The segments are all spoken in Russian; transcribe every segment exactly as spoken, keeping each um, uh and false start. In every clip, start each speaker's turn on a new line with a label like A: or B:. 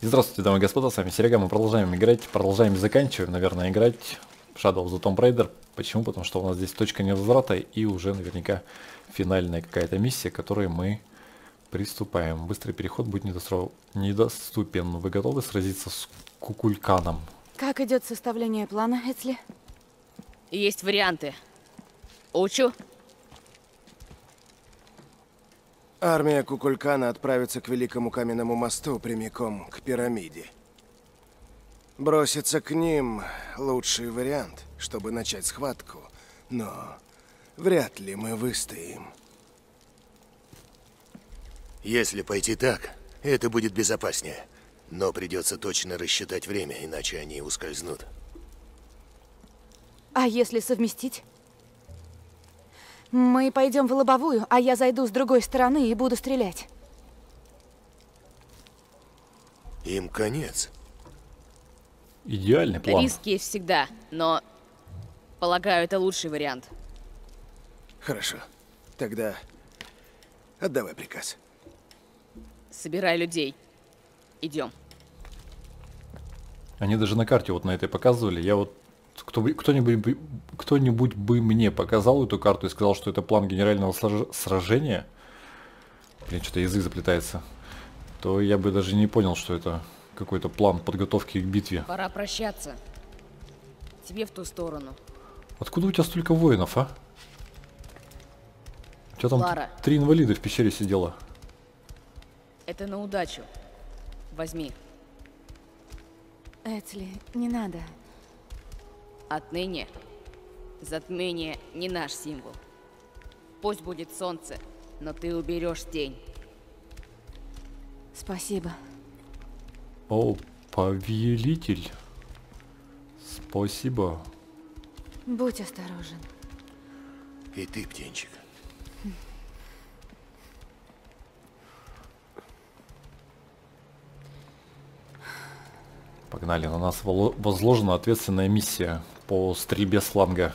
A: И здравствуйте, дамы и господа, с вами Серега, мы продолжаем играть, продолжаем заканчиваем, наверное, играть в Shadow of the Tomb Raider. Почему? Потому что у нас здесь точка невозврата и уже наверняка финальная какая-то миссия, к которой мы приступаем. Быстрый переход будет недостро... недоступен. Вы готовы сразиться с Кукульканом?
B: Как идет составление плана, Эцли?
C: Есть варианты. Учу.
D: Армия Кукулькана отправится к Великому Каменному мосту прямиком к пирамиде. Броситься к ним – лучший вариант, чтобы начать схватку, но вряд ли мы выстоим.
E: Если пойти так, это будет безопаснее. Но придется точно рассчитать время, иначе они ускользнут.
B: А если совместить? Мы пойдем в лобовую, а я зайду с другой стороны и буду стрелять.
E: Им конец.
A: Идеальный план.
C: Риск есть всегда, но, полагаю, это лучший вариант.
D: Хорошо. Тогда отдавай приказ.
C: Собирай людей. Идем.
A: Они даже на карте вот на этой показывали. Я вот кто, кто-нибудь бы, кто-нибудь бы мне показал эту карту и сказал, что это план генерального сражения. Блин, что-то язык заплетается. То я бы даже не понял, что это какой-то план подготовки к битве.
C: Пора прощаться. Тебе в ту сторону.
A: Откуда у тебя столько воинов, а? У тебя там
C: Лара.
A: три инвалида в пещере сидело.
C: Это на удачу. Возьми.
B: Эцли, не надо.
C: Отныне затмение не наш символ. Пусть будет солнце, но ты уберешь тень.
B: Спасибо.
A: О, повелитель. Спасибо.
B: Будь осторожен.
E: И ты, птенчик.
A: Погнали, на нас возложена ответственная миссия по стрельбе с фланга.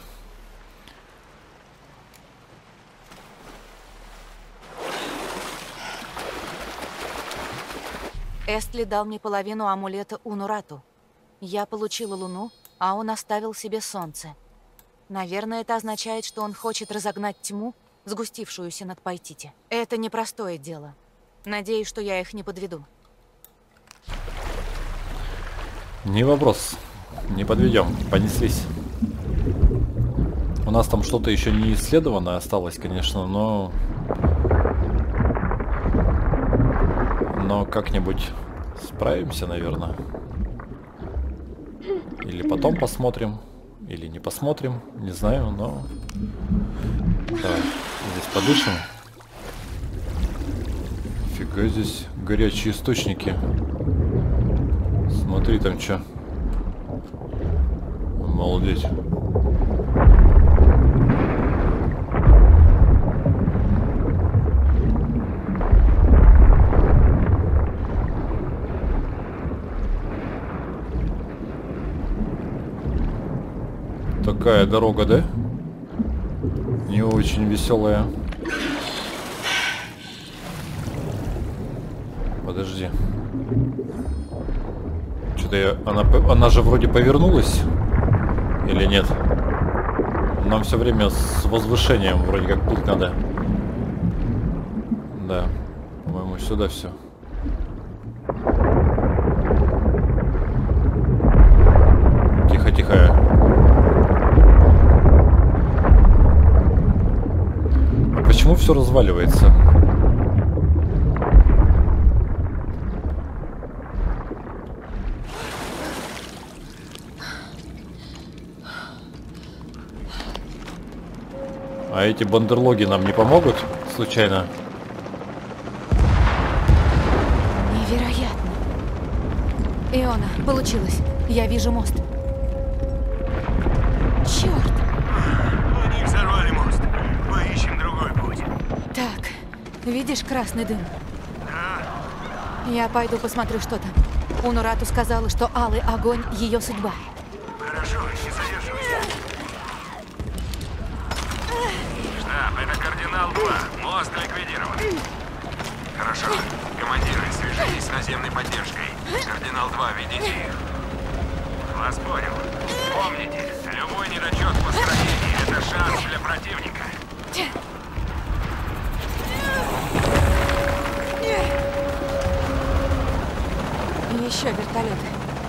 B: Эстли дал мне половину амулета Унурату. Я получила луну, а он оставил себе солнце. Наверное, это означает, что он хочет разогнать тьму, сгустившуюся над Пайтити. Это непростое дело. Надеюсь, что я их не подведу.
A: Не вопрос. Не подведем. Понеслись. У нас там что-то еще не исследовано осталось, конечно, но... Но как-нибудь справимся, наверное. Или потом посмотрим. Или не посмотрим. Не знаю, но... Давай, здесь подышим. Фига, здесь горячие источники. Смотри там что. Молодец. Такая дорога, да? Не очень веселая. Подожди. Что-то я... Она, она же вроде повернулась. Или нет? Нам все время с возвышением вроде как плыть надо. Да. По-моему, сюда все. Тихо, тихо. А почему все разваливается? А эти бандерлоги нам не помогут, случайно?
B: Невероятно. Иона, получилось. Я вижу мост. Черт.
E: Они взорвали мост. Поищем другой путь.
B: Так, видишь красный дым? Я пойду посмотрю, что там. Унурату сказала, что алый огонь — ее судьба.
E: Хорошо, не задерживайся. Штаб, это кардинал два. Мост ликвидирован. Хорошо. Командиры, свяжитесь с наземной поддержкой.
F: Кардинал два, ведите их. Вас понял. Помните, любой недочет в построении — это шанс для противника.
B: Еще вертолеты.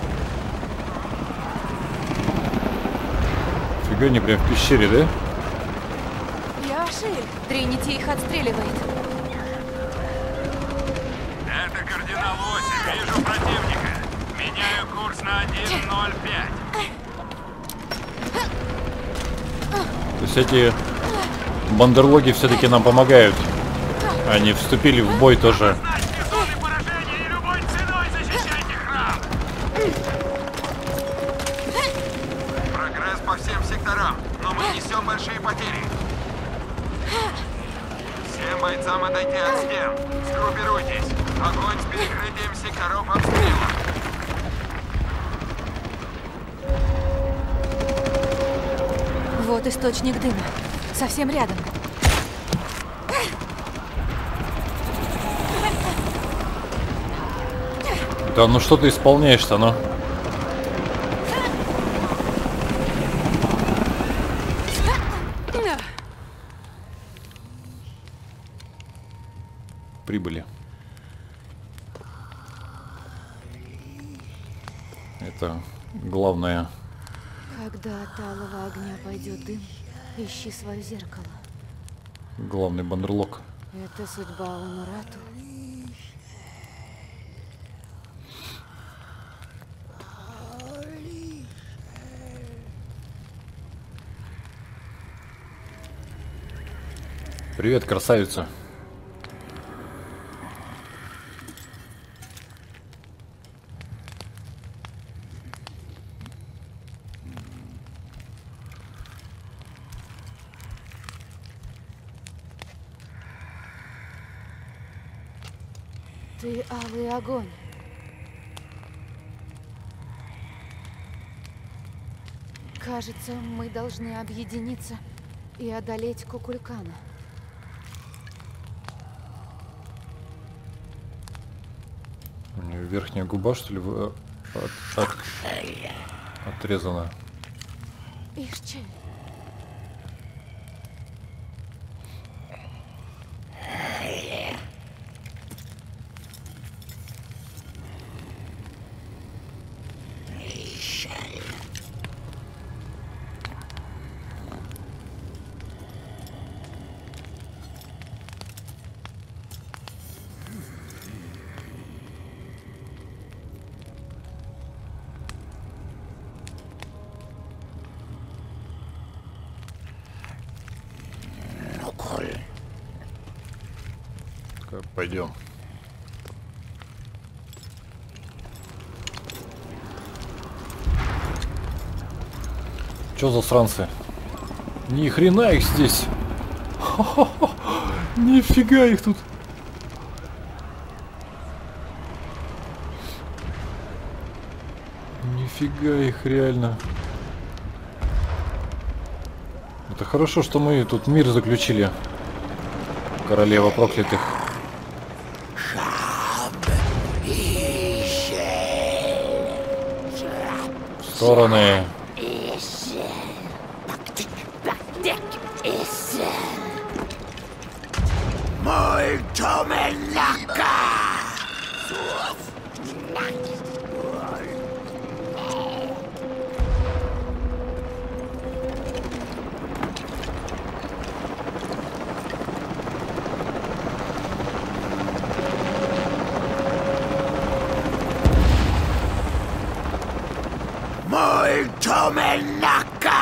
A: Фига, они прям в пещере, да?
B: Я Ашиль. Тринити их отстреливает.
F: Это Кардинал восемь. Вижу противника. Меняю курс на один ноль пять.
A: То есть эти бандерлоги все-таки нам помогают. Они вступили в бой тоже.
F: Назначьте зоны поражения и любой ценой защищайте храм. Прогресс по всем секторам, но мы несем большие потери. Всем бойцам отойти от стен. Сгруппируйтесь. Огонь с перекрытием секторов обстрела.
B: Вот источник дыма. Совсем рядом.
A: Да ну что ты исполняешь-то, ну? Прибыли. Это главное.
B: Когда от алого огня пойдет дым, ищи свое зеркало.
A: Главный бандерлог.
B: Это судьба Унурату.
A: Привет, красавица.
B: Ты алый огонь. Кажется, мы должны объединиться и одолеть Кукулькана.
A: У нее верхняя губа, что ли, в- от- от- отрезана.
B: Ишчель.
A: Так, пойдем. Чё за сранцы? Ни хрена их здесь. Хо-хо-хо. Нифига их тут. Нифига их реально. Это хорошо, что мы тут мир заключили. Королева проклятых. В стороны.
E: Мой Томенака! Мой Томенака!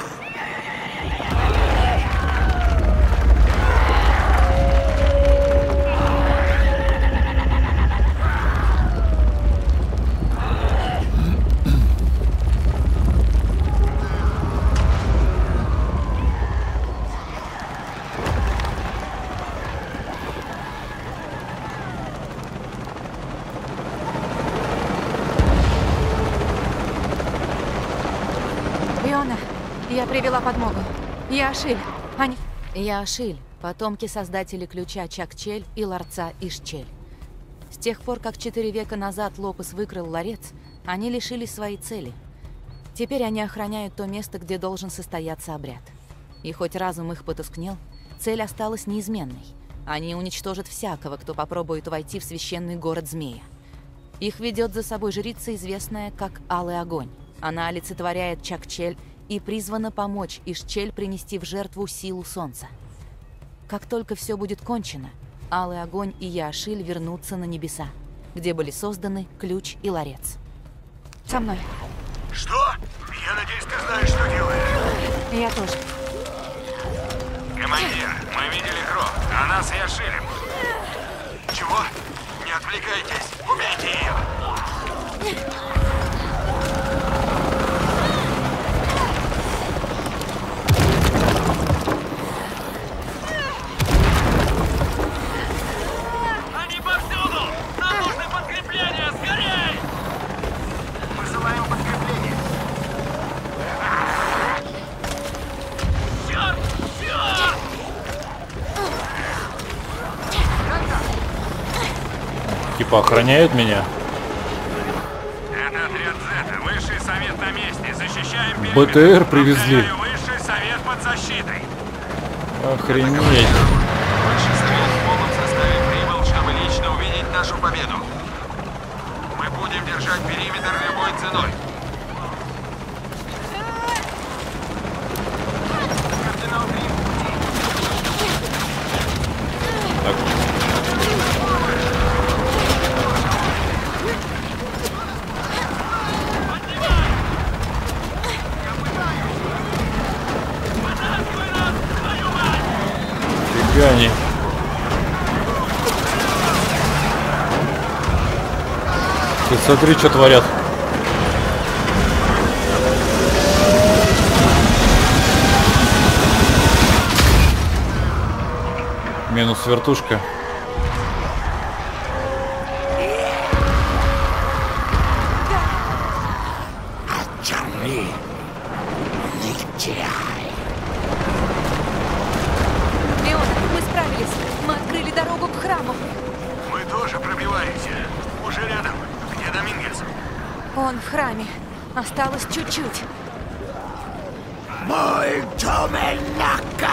B: Иона, я привела подмогу. Я Ашиль. Они... Я Ашиль, потомки создателей ключа Чакчель и ларца Ишчель. С тех пор, как четыре века назад Лопес выкрал ларец, они лишились своей цели. Теперь они охраняют то место, где должен состояться обряд. И хоть разум их потускнел, цель осталась неизменной. Они уничтожат всякого, кто попробует войти в священный город Змея. Их ведет за собой жрица, известная как Алый Огонь. Она олицетворяет Чакчель и призвана помочь Ишчель принести в жертву силу солнца. Как только все будет кончено, Алый Огонь и Яошиль вернутся на небеса, где были созданы ключ и ларец. Со мной.
E: Что? Я надеюсь, ты знаешь, что делаешь.
B: Я тоже.
F: Командир, мы видели кровь, а нас Яошилем.
E: Чего? Не отвлекайтесь. Убейте ее.
F: Они повсюду! Нам нужны подкрепления! Скорей!
E: Высылаем подкрепление.
F: Черт! Черт!
A: Типа охраняют меня.
F: Это отряд Зета. Высший совет на месте. Защищаем периметр.
A: БТР привезли.
F: Повторяю, высший совет под защитой.
A: Охренеть.
F: Высший совет в полном составе прибыл, чтобы лично увидеть нашу победу. Мы будем держать периметр любой ценой. Кардинал Грин.
A: Так. Фига они. Ты смотри, что творят. Минус вертушка.
B: Леон, мы справились. Мы открыли дорогу к храму.
E: Мы тоже пробиваемся. Уже рядом. Где Домингес?
B: Он в храме. Осталось чуть-чуть.
E: Мой Доменака!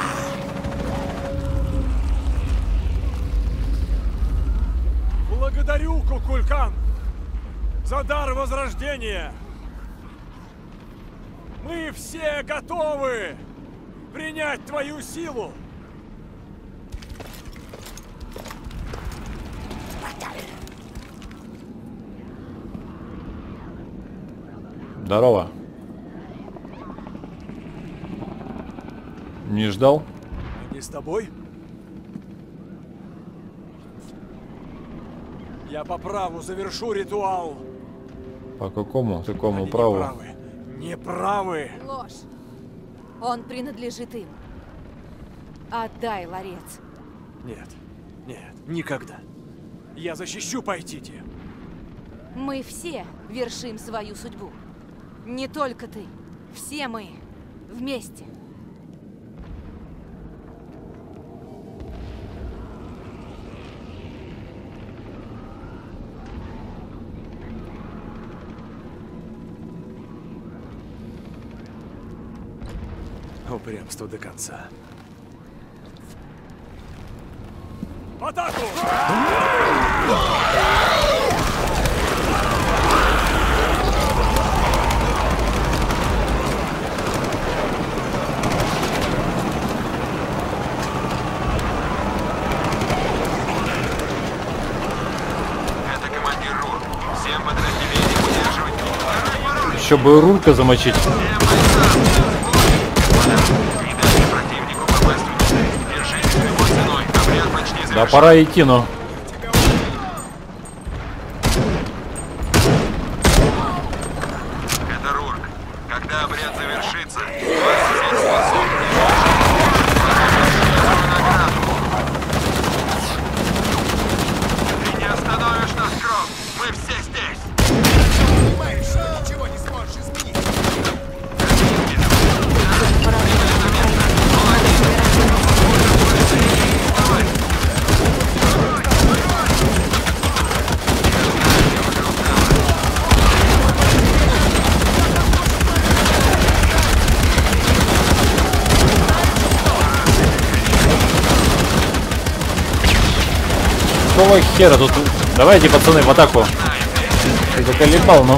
G: Благодарю, Кукулькан, за дар возрождения. Мы все готовы принять твою силу.
A: Здорово. Не ждал?
G: Они с тобой? Я по праву завершу ритуал.
A: По какому такому
G: Они
A: праву?
G: не правы. Не правы.
B: Ложь. Он принадлежит им. Отдай ларец.
G: Нет, нет, никогда. Я защищу Пайтити.
B: Мы все вершим свою судьбу. Не только ты. Все мы. Вместе.
G: Упрямство до конца. В атаку!
F: Это командир Рур. Всем подразделениям удерживать.
A: Еще бы рулька замочить.
F: Противнику попасть в цель. Держитесь любой ценой. Обряд почти завершен.
A: Да пора идти, но.
F: Это Рурк. Когда обряд завершится, вас всех спасут. Награду. Ты не остановишь нас, Кров. Мы все здесь.
D: Понимаешь, ничего не сможешь изменить.
A: какого хера тут? Давайте, пацаны, в атаку. Ты заколебал, ну.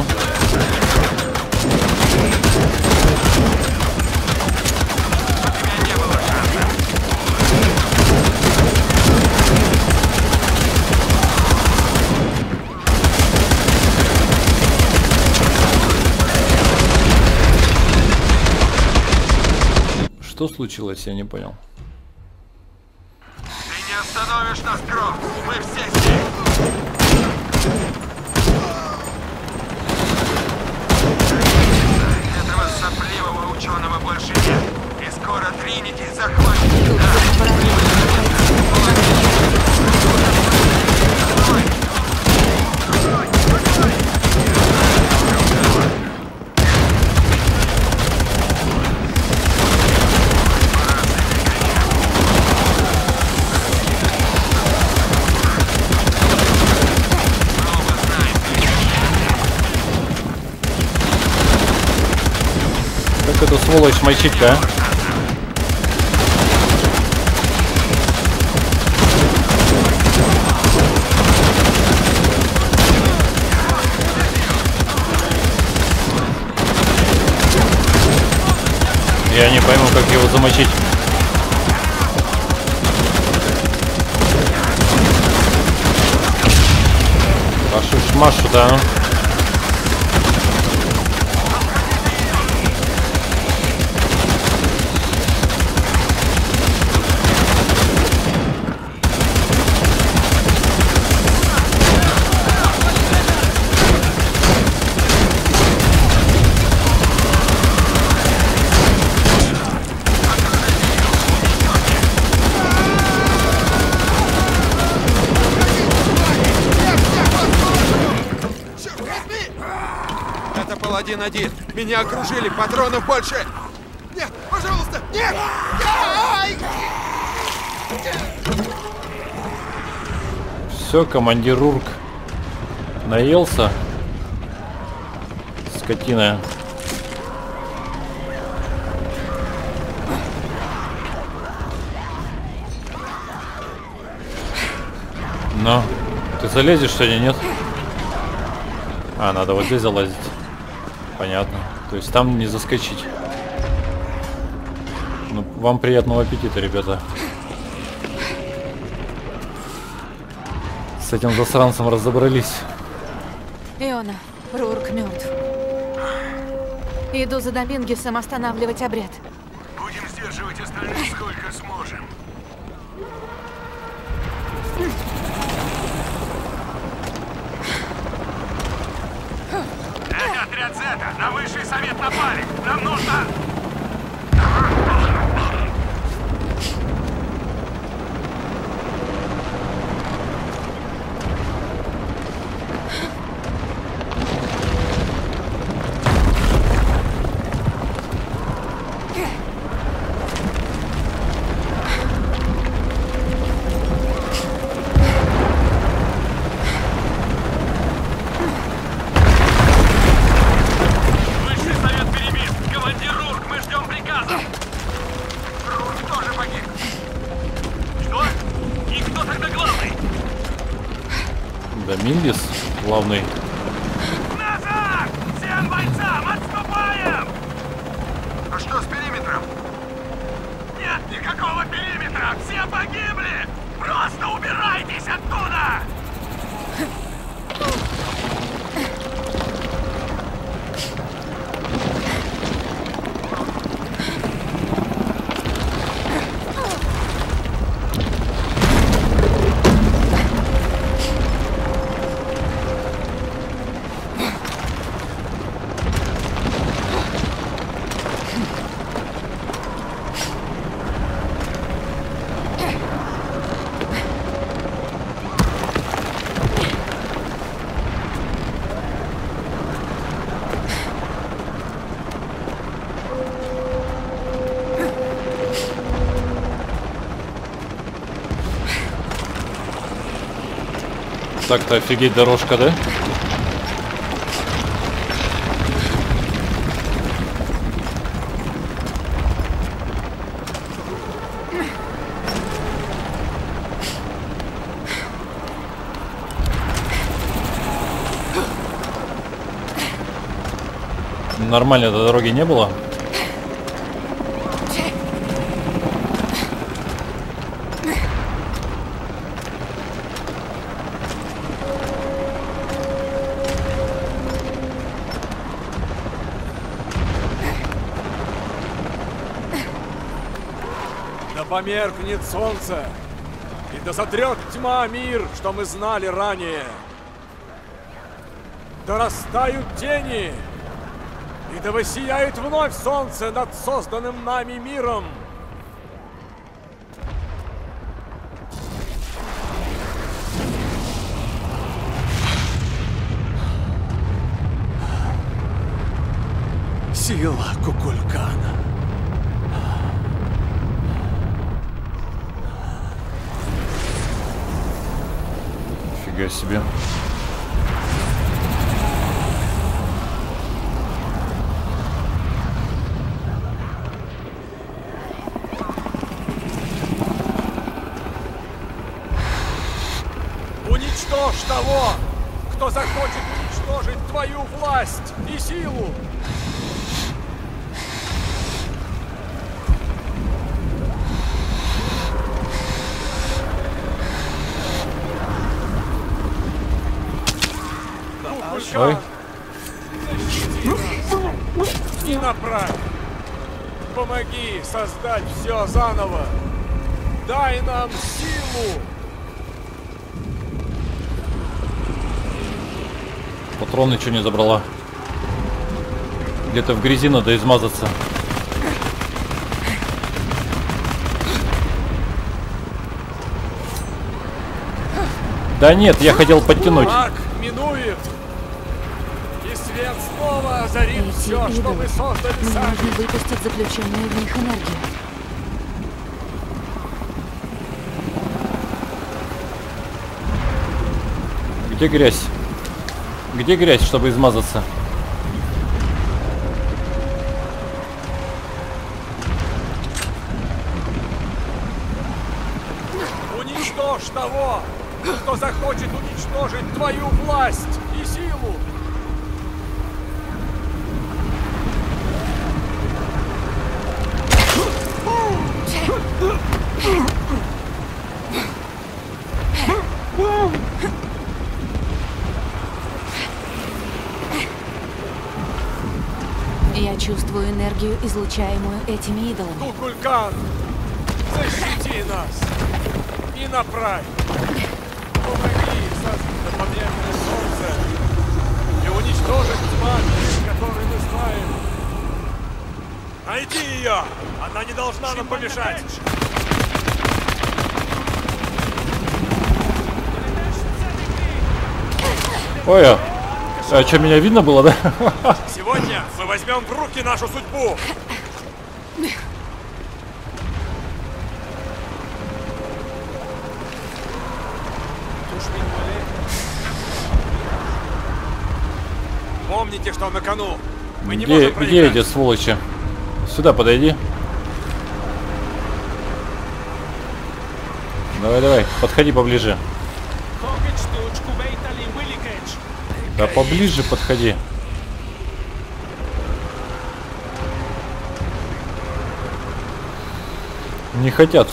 A: Что случилось, я не понял.
F: Ты не остановишь нас, Кров! Мы все здесь! Этого сопливого ученого больше нет. И скоро Тринити захватит.
A: Как эту сволочь мочить-то, а? Я не пойму, как его замочить. Вашу шмашу-то, а?
F: Один-один. Меня окружили, патронов больше. Нет, пожалуйста, нет!
A: Все, командир Урк наелся. Скотина. Но ты залезешь сегодня, нет? А, надо вот здесь залазить. Понятно. То есть там не заскочить. Ну, вам приятного аппетита, ребята. С этим засранцем разобрались.
B: Иона, Рурк мертв. Иду за Домингесом останавливать обряд.
E: Будем сдерживать остальных сколько сможем.
F: Это отряд Зета. На высший совет напали. Нам нужно...
A: Домингес, главный.
F: Назад! Всем бойцам отступаем! А что с периметром? Нет никакого периметра! Все погибли! Просто убирайтесь оттуда!
A: Так-то офигеть дорожка, да? Нормально до дороги не было.
G: Да померкнет солнце, и да сотрет тьма мир, что мы знали ранее. Да растают тени, и да воссияет вновь солнце над созданным нами миром. Сила Кукулькана.
A: Фига себе.
G: Уничтожь того, кто захочет уничтожить твою власть и силу.
A: Ой.
G: И направь. Помоги создать все заново. Дай нам силу.
A: Патроны ничего не забрала. Где-то в грязи надо измазаться. Да нет, я хотел подтянуть.
G: Маг минует. И свет снова озарит
B: Эти
G: все, что
B: идолы.
G: мы создали
B: Мне
G: сами.
B: нужно выпустить заключенную в них энергию.
A: Где грязь? Где грязь, чтобы измазаться?
G: Уничтожь того, кто захочет уничтожить твою власть и силу.
B: Я чувствую энергию, излучаемую этими идолами.
G: Кукулькан, защити нас и направь. Помоги создать померкнет солнце и уничтожить тьма, который мы знаем. Найди ее! Она не должна нам помешать!
A: Ой, а, а что, меня видно было, да?
G: Сегодня мы возьмем в руки нашу судьбу! Помните, что на кону. Мы не
A: Где,
G: можем
A: где
G: проиграть.
A: эти сволочи? Сюда подойди. Давай, давай, подходи поближе. Да поближе подходи. Не хотят.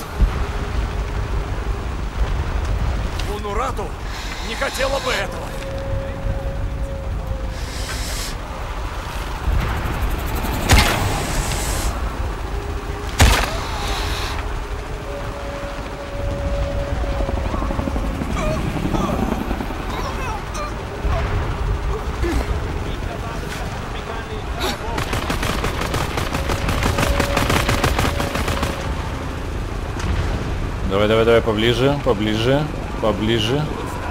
G: Унурату не хотела бы этого.
A: Давай, давай, давай, поближе, поближе, поближе.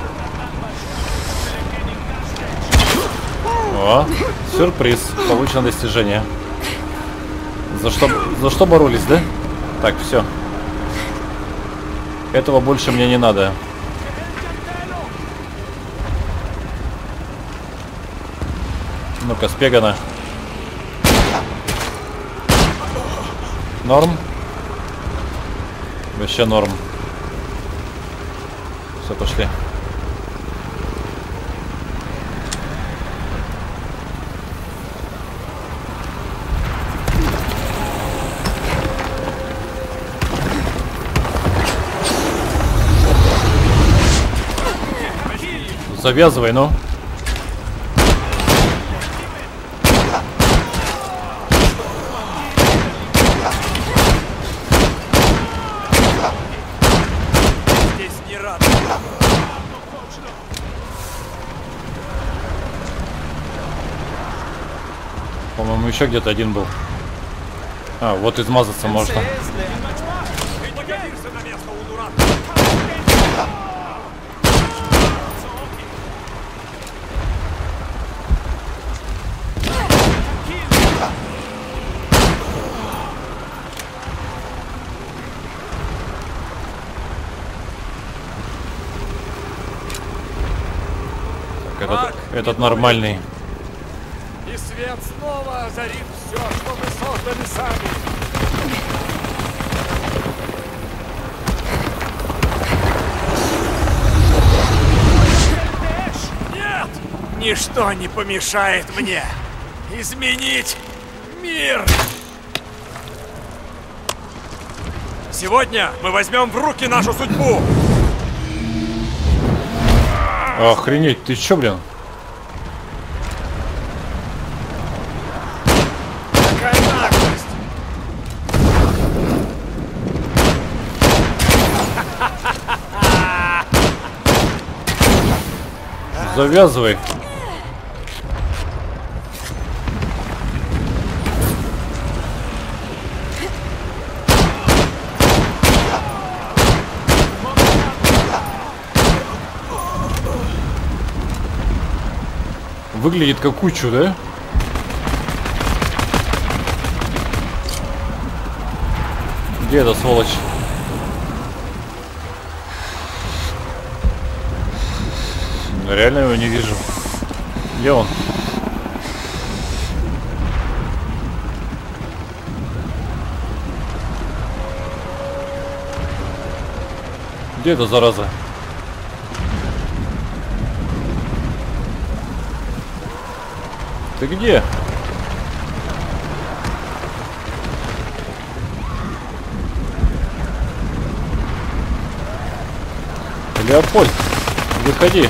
A: О, сюрприз, получено достижение. За что, за что боролись, да? Так, все. Этого больше мне не надо. Ну-ка, спегана. Норм? Вообще норм. Все, пошли. Завязывай, ну.
G: Здесь не рад.
A: По-моему, еще где-то один был. А, вот измазаться можно.
G: Ты не годишься на место у дурака.
A: Так, этот, этот нормальный.
G: И свет снова озарит все, что мы создали сами. Нет! Ничто не помешает мне изменить мир! Сегодня мы возьмем в руки нашу судьбу!
A: Охренеть, ты чё, блин?
G: Какая наглость!
A: Завязывай. Выглядит как кучу, да? Где эта сволочь? Реально его не вижу. Где он? Где эта зараза? Ты где? Леопольд, выходи.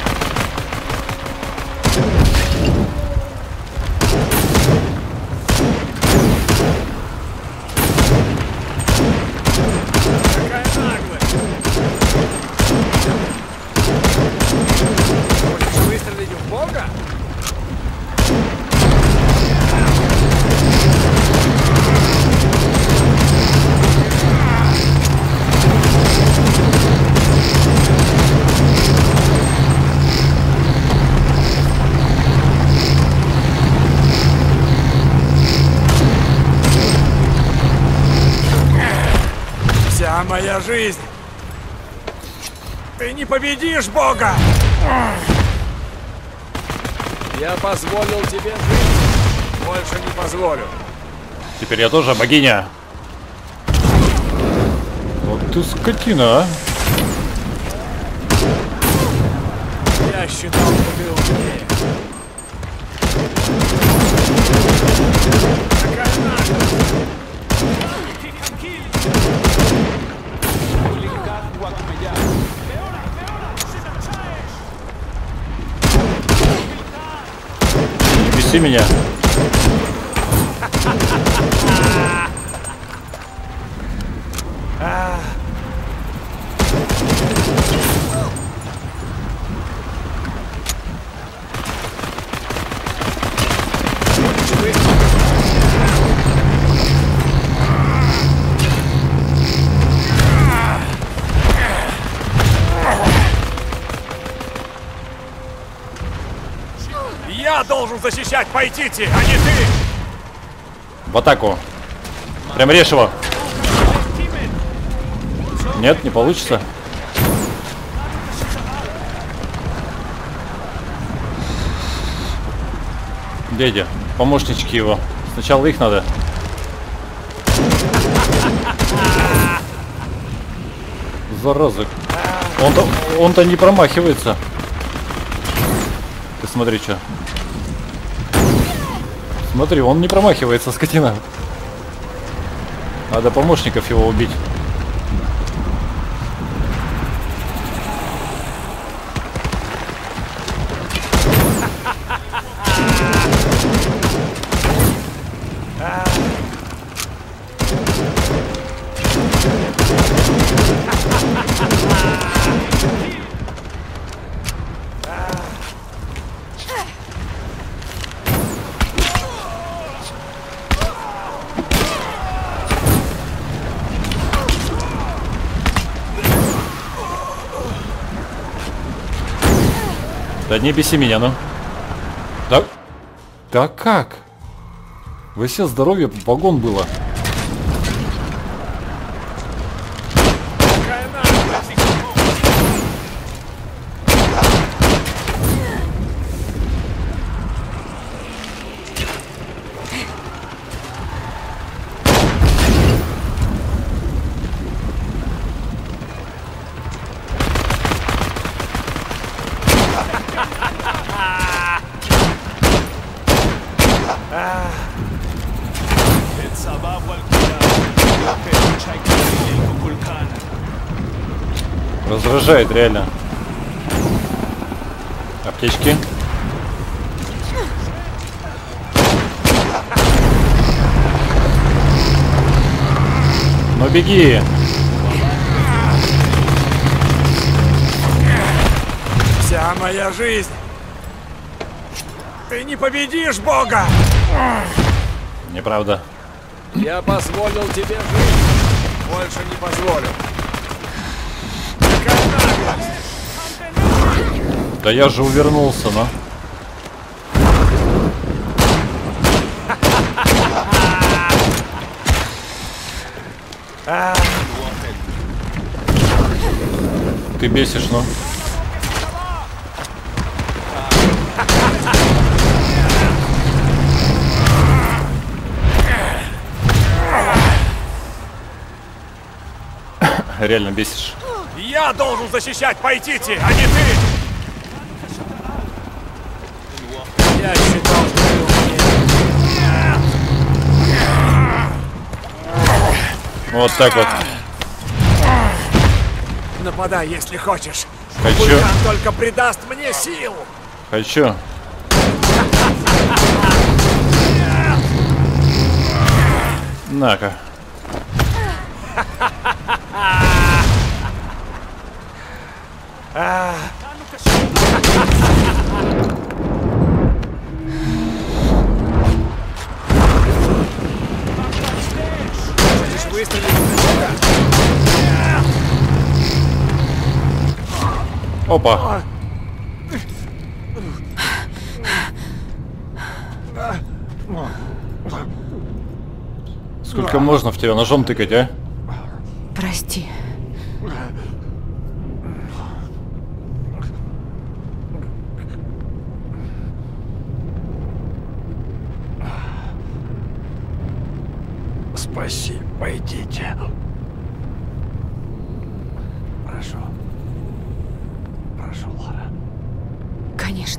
G: Какая наглость! Хочешь выстрелить в Бога? Вся моя жизнь. Ты не победишь Бога! Я позволил тебе жить. Больше не позволю.
A: Теперь я тоже богиня. Вот ты скотина, а.
G: Я считал, что ты умнее. Какая наглость!
A: Не беси меня.
G: Я должен защищать Пайтити, а не ты!
A: В атаку. Прям режь его. Нет, не получится. Дядя, помощнички его. Сначала их надо. Зараза. Он-то, он-то не промахивается. Ты смотри, что. Смотри, он не промахивается, скотина. Надо помощников его убить. Да не беси меня, ну. Да, да как? Вы все здоровье, вагон было. Раздражает реально. Аптечки. Ну беги.
G: Вся моя жизнь. Ты не победишь Бога.
A: Неправда.
G: Я позволил тебе жить. Больше не позволю. Какая наглость!
A: Да я же увернулся, но. Ты бесишь, ну. Реально бесишь.
G: Я должен защищать Пайтити, а не ты! Я считал, что ты умнее.
A: Вот так вот.
G: Нападай, если хочешь.
A: Хочу.
G: Вулкан только придаст мне сил.
A: Хочу. На-ка.
G: Хочешь выстрелить в Бога?
A: Опа. Сколько можно в тебя ножом тыкать, а?
B: Прости.
G: Спаси, пойдите. Прошу. Прошу, Лара.
B: Конечно.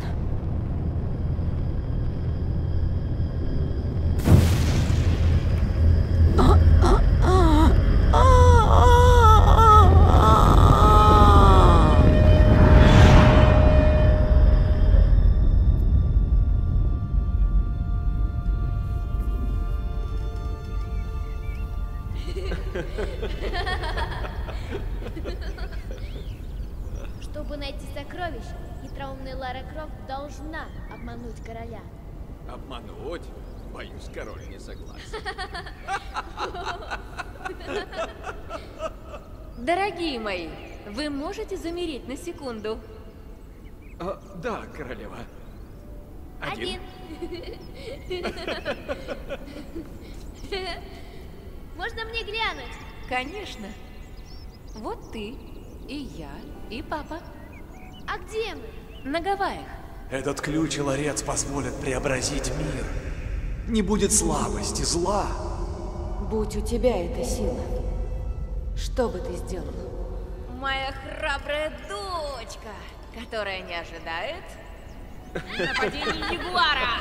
H: Чтобы найти сокровища, хитроумная Лара Крофт должна обмануть короля.
G: Обмануть? Боюсь, король не согласен.
I: Дорогие мои, вы можете замереть на секунду?
G: А, да, королева. Один.
H: Один. Можно мне глянуть?
I: Конечно. Вот ты, и я, и папа.
H: А где мы?
I: На Гавайях.
G: Этот ключ и ларец позволят преобразить мир. Не будет слабости, зла.
B: Будь у тебя эта сила, что бы ты сделал?
I: Моя храбрая дочка, которая не ожидает нападения ягуара.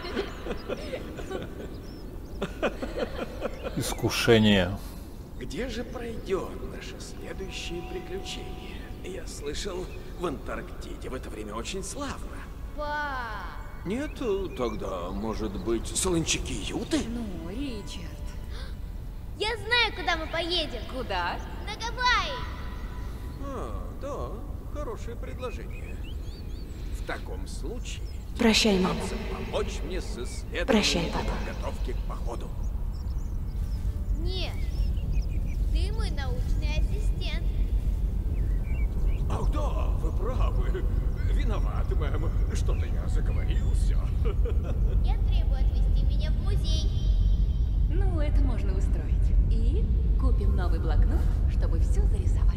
A: Искушение.
G: Где же пройдет наше следующее приключение? Я слышал, в Антарктиде в это время очень славно.
H: Пап!
G: Нет, тогда, может быть, солончаки Юты?
I: Ну, Ричард.
H: Я знаю, куда мы поедем.
I: Куда?
H: На Гавайи.
G: А, да, хорошее предложение. В таком случае...
B: Прощай, мама.
G: Помочь мне с исследованием
B: Прощай, папа.
G: и подготовки к походу.
H: Нет. Ты мой научный ассистент.
G: Ах да, вы правы. Виноват, мэм. Что-то я заговорился.
H: Я требую отвезти меня в музей.
I: Ну, это можно устроить. И купим новый блокнот, чтобы все зарисовать.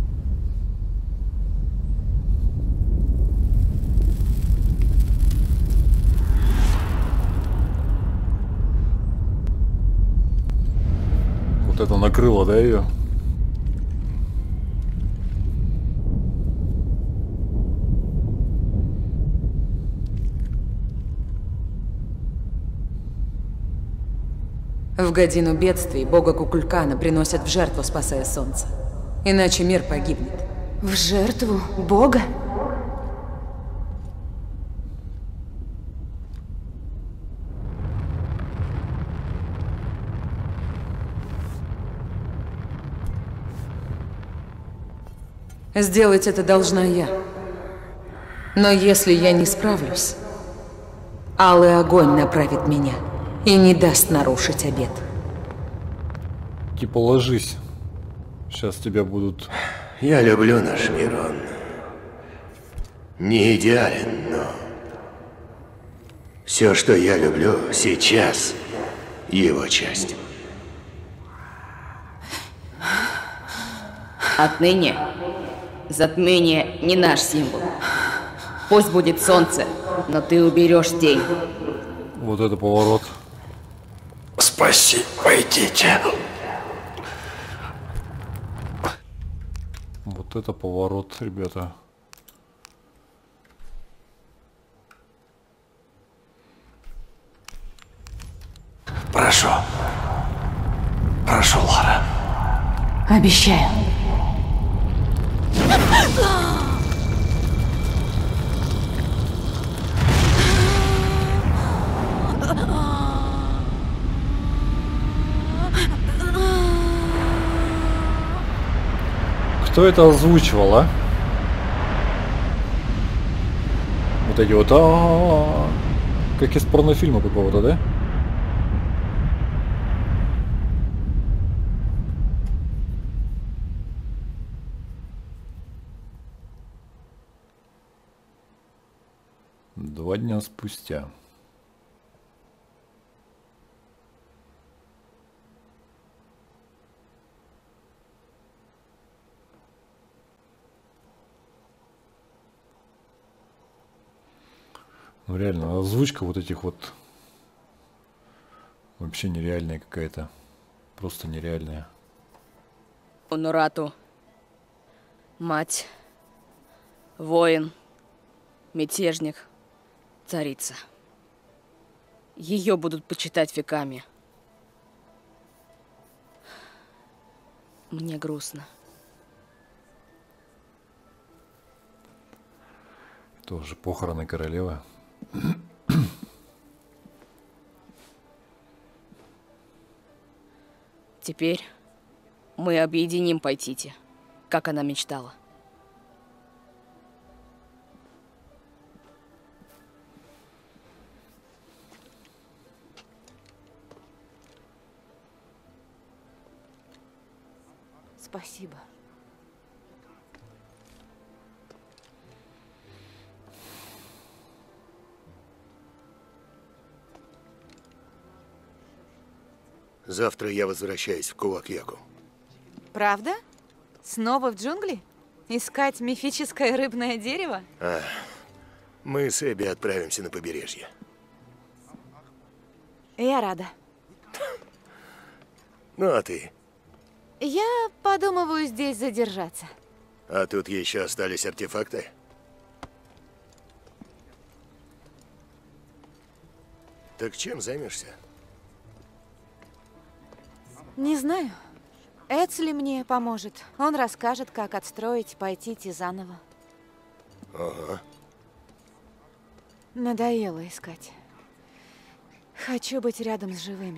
A: Вот это накрыло, да, ее?
J: В годину бедствий бога Кукулькана приносят в жертву, спасая солнце. Иначе мир погибнет.
B: В жертву бога?
J: Сделать это должна я. Но если я не справлюсь, алый огонь направит меня и не даст нарушить обет.
A: Типа ложись. Сейчас тебя будут...
E: Я люблю наш мир, он не идеален, но все, что я люблю сейчас, его часть.
C: Отныне затмение не наш символ. Пусть будет солнце, но ты уберешь тень.
A: Вот это поворот.
D: Спаси, пойдите.
A: Вот это поворот, ребята.
D: Прошу. Прошу, Лара.
B: Обещаю.
A: Кто это озвучивал, а? Вот эти вот, а-а-а, как из порнофильма какого-то, да? Два дня спустя. Ну реально, озвучка вот этих вот вообще нереальная какая-то. Просто нереальная.
C: Унурату. Мать. Воин. Мятежник. Царица. Ее будут почитать веками. Мне грустно.
A: Тоже похороны королевы.
C: Теперь мы объединим Пайтити, как она мечтала.
B: Спасибо.
E: Завтра я возвращаюсь в Кувакьяку.
B: Правда? Снова в джунгли? Искать мифическое рыбное дерево?
E: А, мы с Эбби отправимся на побережье.
B: Я рада.
E: Ну а ты?
B: Я подумываю здесь задержаться.
E: А тут еще остались артефакты? Так чем займешься?
B: Не знаю. Эцли мне поможет. Он расскажет, как отстроить Пайтити заново.
E: Ага.
B: Надоело искать. Хочу быть рядом с живыми.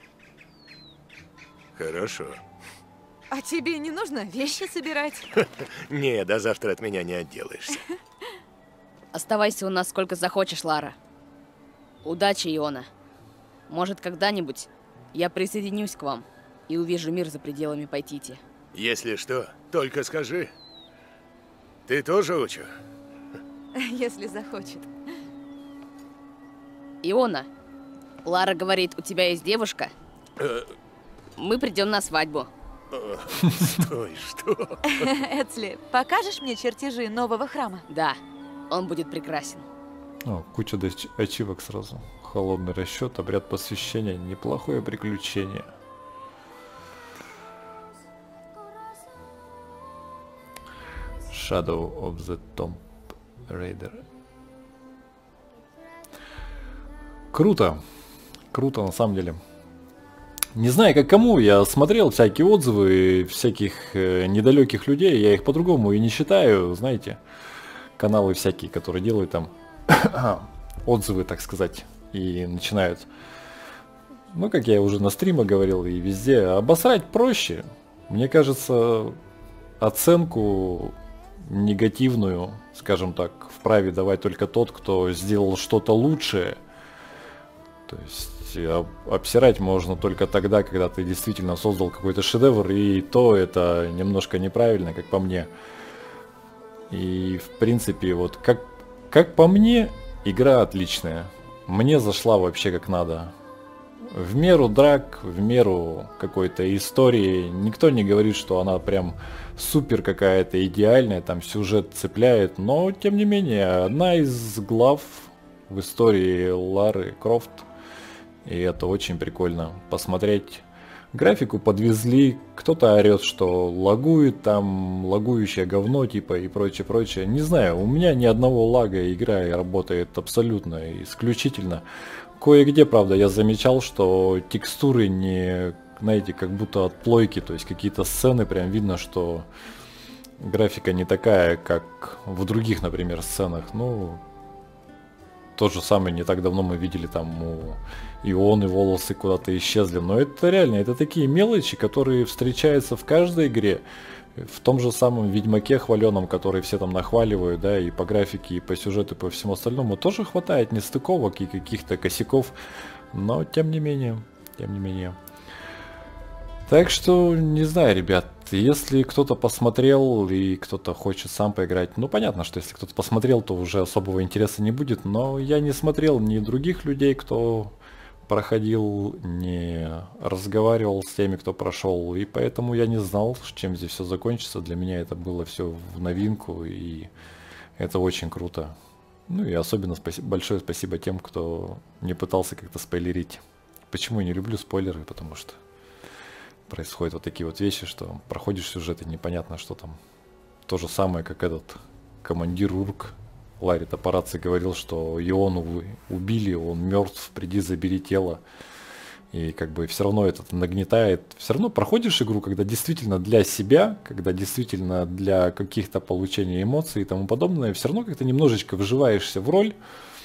E: Хорошо.
B: А тебе не нужно вещи собирать?
E: Не, до завтра от меня не отделаешься.
C: Оставайся у нас сколько захочешь, Лара. Удачи, Иона. Может, когда-нибудь я присоединюсь к вам и увижу мир за пределами Пайтити.
E: Если что, только скажи. Ты тоже учу?
B: Если захочет.
C: Иона, Лара говорит, у тебя есть девушка? Мы придем на свадьбу.
E: Стой, что?
B: Эцли, покажешь мне чертежи нового храма?
C: Да, он будет прекрасен.
A: О, куча доч- ачивок сразу. Холодный расчет, обряд посвящения, неплохое приключение. Shadow of the Tomb Raider. Круто. Круто на самом деле. Не знаю, как кому, я смотрел всякие отзывы всяких э, недалеких людей, я их по-другому и не считаю, знаете, каналы всякие, которые делают там отзывы, так сказать, и начинают, ну, как я уже на стримах говорил и везде, обосрать проще. Мне кажется, оценку негативную, скажем так, вправе давать только тот, кто сделал что-то лучшее. То есть обсирать можно только тогда, когда ты действительно создал какой-то шедевр, и то это немножко неправильно, как по мне. И в принципе, вот как, как по мне, игра отличная. Мне зашла вообще как надо. В меру драк, в меру какой-то истории. Никто не говорит, что она прям супер какая-то идеальная, там сюжет цепляет, но тем не менее, одна из глав в истории Лары Крофт. И это очень прикольно посмотреть. Графику подвезли, кто-то орет, что лагует, там лагующее говно типа и прочее, прочее. Не знаю, у меня ни одного лага игра работает абсолютно исключительно. Кое-где, правда, я замечал, что текстуры не, знаете, как будто от плойки, то есть какие-то сцены прям видно, что графика не такая, как в других, например, сценах. Ну, то же самое не так давно мы видели там у Ионы волосы куда-то исчезли. Но это реально, это такие мелочи, которые встречаются в каждой игре. В том же самом Ведьмаке хваленом, который все там нахваливают, да, и по графике, и по сюжету, и по всему остальному, тоже хватает нестыковок и каких-то косяков. Но тем не менее, тем не менее. Так что, не знаю, ребят, если кто-то посмотрел и кто-то хочет сам поиграть, ну понятно, что если кто-то посмотрел, то уже особого интереса не будет, но я не смотрел ни других людей, кто проходил, не разговаривал с теми, кто прошел, и поэтому я не знал, чем здесь все закончится. Для меня это было все в новинку, и это очень круто. Ну и особенно спасибо, большое спасибо тем, кто не пытался как-то спойлерить. Почему я не люблю спойлеры? Потому что происходят вот такие вот вещи, что проходишь сюжет и непонятно, что там. То же самое, как этот командир Урк Ларе Топораци говорил, что Иону убили, он мертв, приди забери тело. И как бы все равно это нагнетает. Все равно проходишь игру, когда действительно для себя, когда действительно для каких-то получения эмоций и тому подобное, все равно как-то немножечко вживаешься в роль,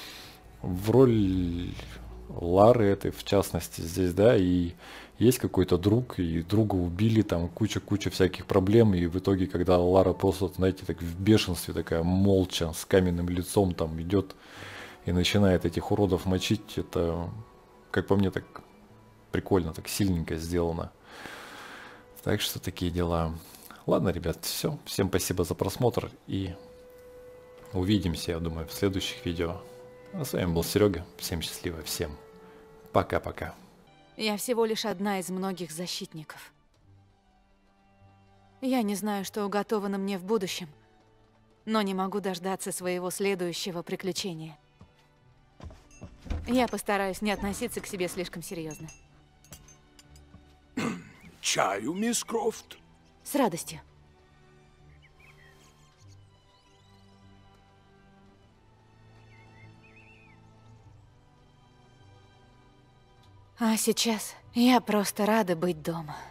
A: в роль Лары этой в частности здесь, да, и есть какой-то друг, и друга убили, там куча-куча всяких проблем, и в итоге, когда Лара просто, знаете, так в бешенстве такая, молча, с каменным лицом там идет и начинает этих уродов мочить, это, как по мне, так прикольно, так сильненько сделано. Так что такие дела. Ладно, ребят, все. Всем спасибо за просмотр, и увидимся, я думаю, в следующих видео. А с вами был Серега. Всем счастливо, всем пока-пока.
B: Я всего лишь одна из многих защитников. Я не знаю, что уготовано мне в будущем, но не могу дождаться своего следующего приключения. Я постараюсь не относиться к себе слишком серьезно.
G: Чаю, мисс Крофт?
B: С радостью. А сейчас я просто рада быть дома.